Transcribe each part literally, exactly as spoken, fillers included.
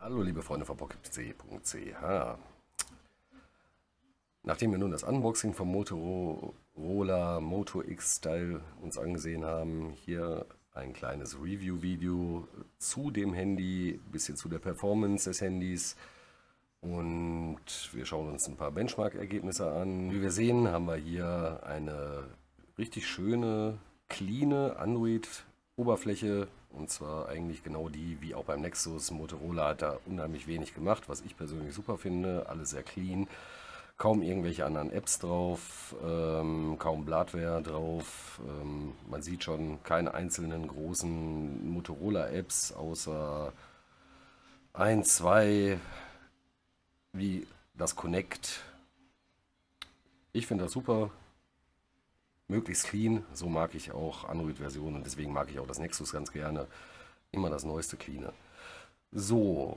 Hallo liebe Freunde von pocketpc punkt c h. Nachdem wir nun das Unboxing vom Motorola Moto X Style uns angesehen haben, hier ein kleines Review-Video zu dem Handy, ein bisschen zu der Performance des Handys und wir schauen uns ein paar Benchmark-Ergebnisse an. Wie wir sehen, haben wir hier eine richtig schöne, cleane Android-Oberfläche. Und zwar eigentlich genau die, wie auch beim Nexus. Motorola hat da unheimlich wenig gemacht, was ich persönlich super finde. Alles sehr clean. Kaum irgendwelche anderen Apps drauf, ähm, kaum Bloatware drauf. Ähm, man sieht schon keine einzelnen großen Motorola-Apps, außer ein, zwei, wie das Connect. Ich finde das super. Möglichst clean, so mag ich auch Android-Versionen und deswegen mag ich auch das Nexus ganz gerne. Immer das neueste Cleane. So,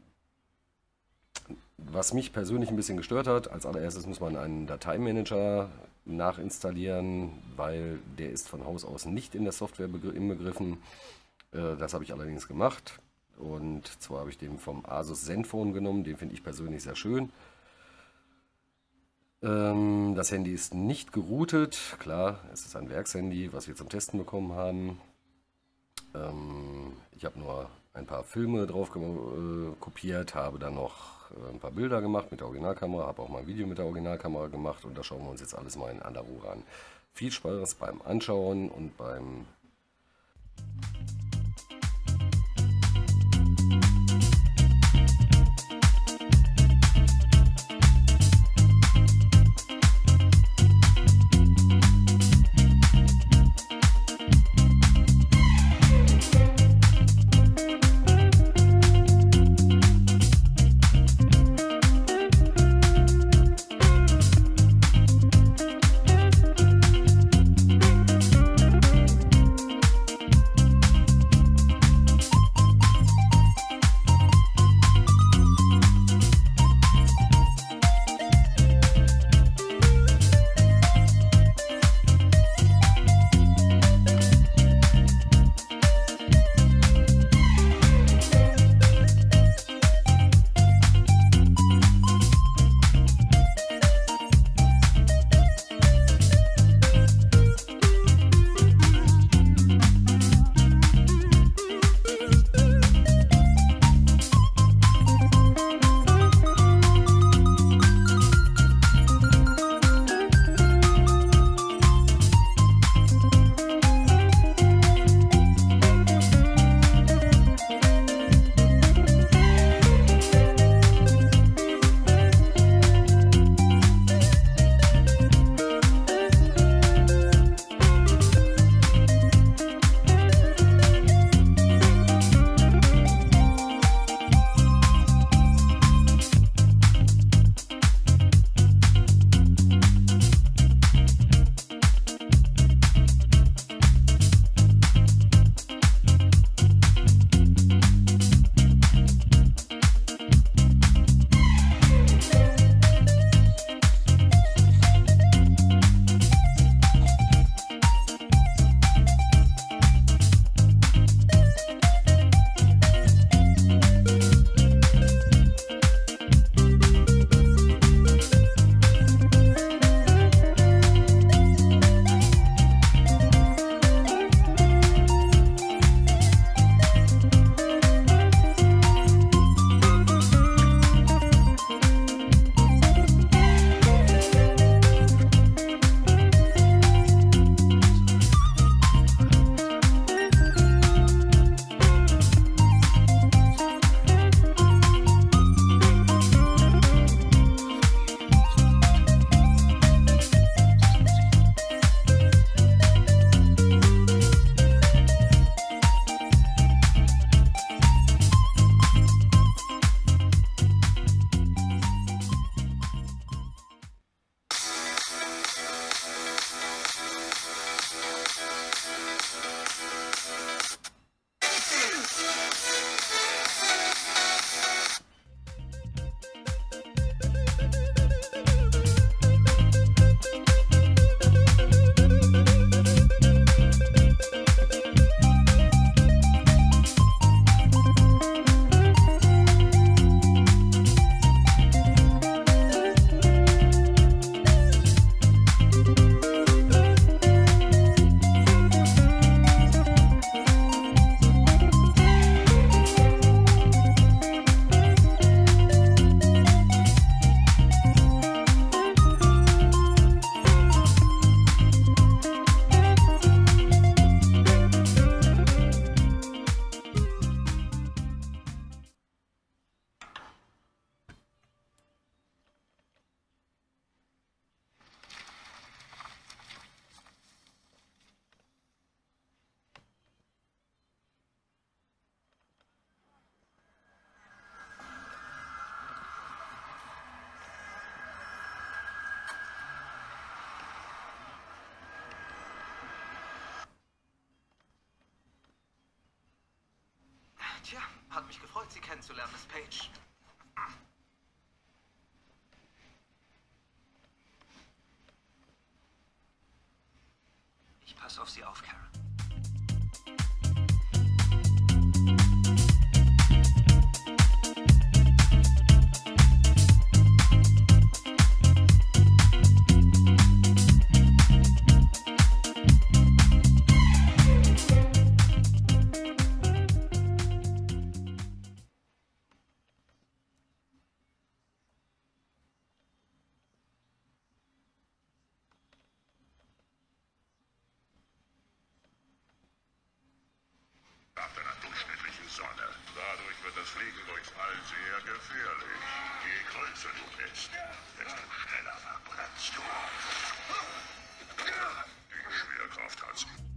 was mich persönlich ein bisschen gestört hat, als allererstes muss man einen Dateimanager nachinstallieren, weil der ist von Haus aus nicht in der Software inbegriffen. Das habe ich allerdings gemacht und zwar habe ich den vom Asus Zenfone genommen, den finde ich persönlich sehr schön. Das Handy ist nicht geroutet, klar, es ist ein Werkshandy, was wir zum Testen bekommen haben. Ich habe nur ein paar Filme drauf kopiert, habe dann noch ein paar Bilder gemacht mit der Originalkamera, habe auch mal ein Video mit der Originalkamera gemacht und das schauen wir uns jetzt alles mal in aller Ruhe an. Viel Spaß beim Anschauen und beim Tja, hat mich gefreut, Sie kennenzulernen, Miss Page. Ich passe auf Sie auf, Karen. Ab einer durchschnittlichen Sonne. Dadurch wird das Fliegen durchs All sehr gefährlich. Je größer du bist, desto schneller verbrennst du. Die Schwerkraft hat's